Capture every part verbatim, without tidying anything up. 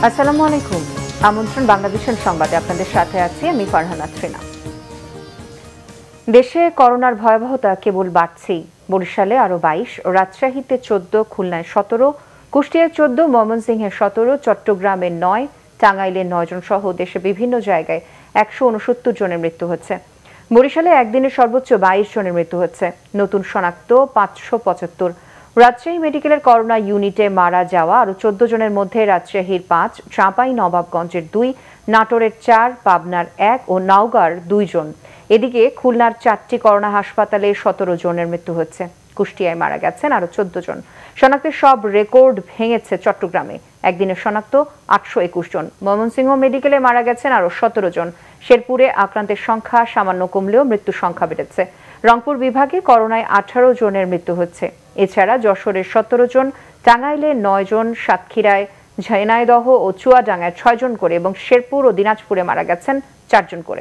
আসসালামু আলাইকুম। আমন্ত্রণ বাংলাভিশন সংবাদে আপনাদের সাথে আছি আমি ফারহানা ত্রিনা। দেশে করোনার ভয়াবহতা কেবল বাড়ছেই। বরিশালে আরো বাইশ, রাজশাহীতে চোদ্দ, খুলনায় সতেরো, কুষ্টিয়ায় চোদ্দ, ময়মনসিংহে সতেরো, চট্টগ্রামে নয়, টাঙ্গাইলে নয় জন সহ দেশে বিভিন্ন জায়গায় একশো উনসত্তর জনের মৃত্যু হচ্ছে। বরিশালে একদিনে সর্বোচ্চ বাইশ জনের মৃত্যু হচ্ছে। নতুন শনাক্ত পাঁচশো পঁচাত্তর। রাজশাহী মেডিকেলের করোনা ইউনিটে মারা যাওয়া আরো চোদ্দ জনের মধ্যে রাজশাহীর পাঁচ, চাঁপাই নবাবগঞ্জের দুই, নাটোরের চার, পাবনার এক ও নওগাঁর দুই জন। এদিকে খুলনার চারটি করোনা হাসপাতালে সতেরো জনের মৃত্যু হচ্ছে। কুষ্টিয়ায় মারা গেছেন আরো চোদ্দ জন। শনাক্তের সব রেকর্ড ভেঙেছে চট্টগ্রামে, একদিনে শনাক্ত আটশো একুশ জন। ময়মনসিংহ মেডিকেলে মারা গেছেন আরো সতেরো জন। শেরপুরে আক্রান্তের সংখ্যা সামান্য কমলেও মৃত্যুর সংখ্যা বেড়েছে। রংপুর বিভাগে করোনায় আঠারো জনের মৃত্যু হচ্ছে। এছাড়া যশোরের সতেরো জন, টাঙ্গাইলে নয় জন, সাতক্ষীরায়, ঝিনাইদহ ও চুয়াডাঙ্গায় ছয় জন করে এবং শেরপুর ও দিনাজপুরে মারা গেছেন চারজন করে।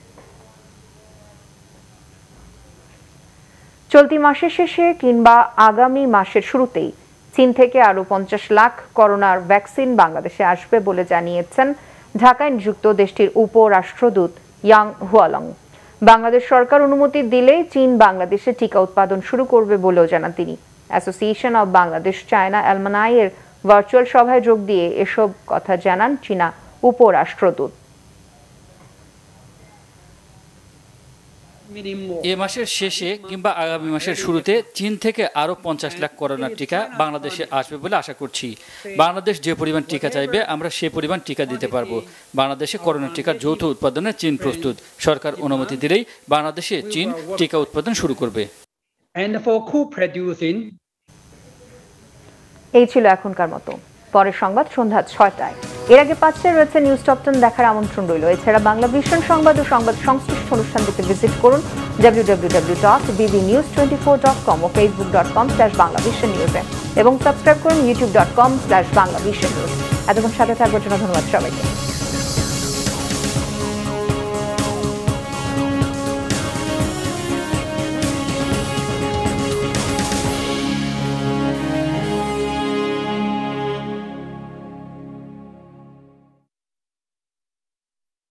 চলতি মাসের শেষে কিংবা আগামী মাসের শুরুতেই চীন থেকে আরো পঞ্চাশ লাখ করোনার ভ্যাকসিন বাংলাদেশে আসবে বলে জানিয়েছেন ঢাকায় নিযুক্ত দেশটির উপরাষ্ট্রদূত ইয়াং হুয়ালং। বাংলাদেশ সরকার অনুমতি দিলেই চীন বাংলাদেশে টিকা উৎপাদন শুরু করবে বলেও জানান তিনি। Association of Bangladesh China alumni এর ভার্চুয়াল সভায় যোগ দিয়ে এসব কথা জানান চীনা উপরাষ্ট্রদূত। এ মাসের শেষে কিংবা আগামী মাসের শুরুতে চীন থেকে আরো পঞ্চাশ লাখ করোনার টিকা বাংলাদেশে আসবে বলে আশা করছি। বাংলাদেশ যে পরিমাণ টিকা চাইবে আমরা সে পরিমাণ টিকা দিতে পারবো। বাংলাদেশে করোনা টিকার যৌথ উৎপাদনে চীন প্রস্তুত। সরকার অনুমতি দিলেই বাংলাদেশে চীন টিকা উৎপাদন শুরু করবে। এই ছিল এখনকার মতো। পরের সংবাদ সন্ধ্যা ছয়টায়। এর আগে পাঁচটায় রয়েছে নিউজ টপ টেন দেখার আমন্ত্রণ রইল। এছাড়া বাংলাভিশন সংবাদ ও সংবাদ সংশ্লিষ্ট অনুষ্ঠানটিতে ভিজিট করুন W W W dot BB news twenty four dot com ও Facebook dot com slash Banglavision নিউজে এবং সাবস্ক্রাইব করুন YouTube dot com slash Banglavision news. এতক্ষণ সাথে থাকবার জন্য ধন্যবাদ সবাইকে।